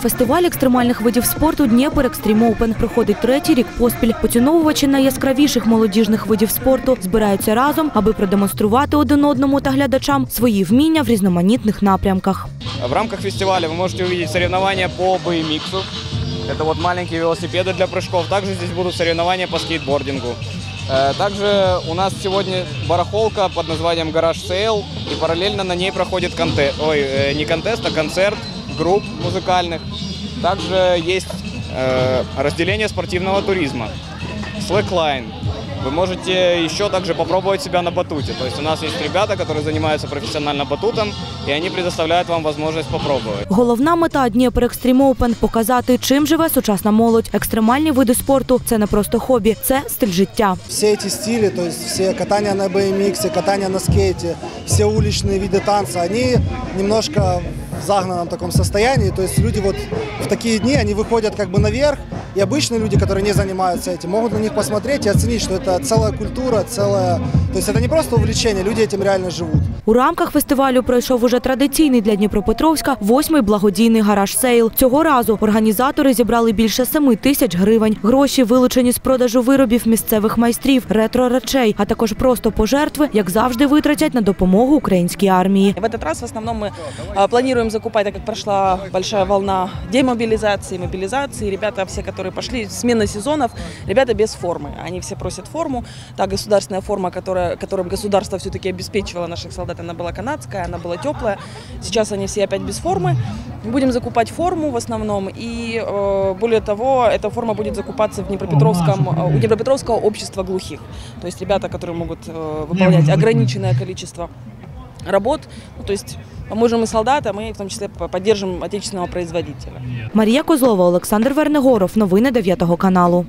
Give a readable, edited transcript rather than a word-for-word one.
Фестиваль екстремальних видів спорту «Дніпр Екстрім Оупен» проходить третій рік поспіль. Поціновувачі найяскравіших молодіжних видів спорту збираються разом, аби продемонструвати один одному та глядачам свої вміння в різноманітних напрямках. В рамках фестиваля вы можете увидеть соревнования по BMX. Это вот маленькие велосипеды для прыжков. Также здесь будут соревнования по скейтбордингу. Также у нас сегодня барахолка под названием «Гараж Сейл», и параллельно на ней проходит концерт групп музыкальных. Также есть разделение спортивного туризма, слэкline. Вы можете еще также попробовать себя на батуте. То есть у нас есть ребята, которые занимаются профессионально батутом, и они предоставляют вам возможность попробовать. Головна мета «Дніпр Екстрім Оупен» – показати, чим живе сучасна молодь. Екстремальні види спорту – це не просто хобі, це стиль життя. Все эти стили, то есть все катания на BMX, катания на скейте, все уличные виды танца, они немножко в загнанном таком состоянии. То есть люди вот в такие дни, они выходят как бы наверх, и обычные люди, которые не занимаются этим, могут на них посмотреть и оценить, что это целая культура, То есть это не просто увлечение, люди этим реально живут. У рамках фестивалю пройшов уже традиційний для Дніпропетровська 8-й благодійний гараж «Сейл». Цього разу організатори зібрали більше 7 тисяч гривень. Гроші вилучені з продажу виробів місцевих майстрів, ретро-речей, а також просто пожертви, як завжди, витратять на допомогу українській армії. В этот раз в основном мы планируем закупать, так как прошла большая волна демобилизации, мобилизации. Ребята все, которые пошли, смена сезонов, ребята без формы. Они все просят форму. Та государственная форма, которым государство все-таки обеспечивало наших солдат, она была канадская, она была теплая. Сейчас они все опять без формы. Будем закупать форму в основном. И более того, эта форма будет закупаться у Днепропетровского общества глухих. То есть ребята, которые могут выполнять ограниченное количество работ, то есть поможем и солдатам, и в том числе поддержим отечественного производителя. Марія Козлова, Олександр Вернегоров. Новини 9 каналу.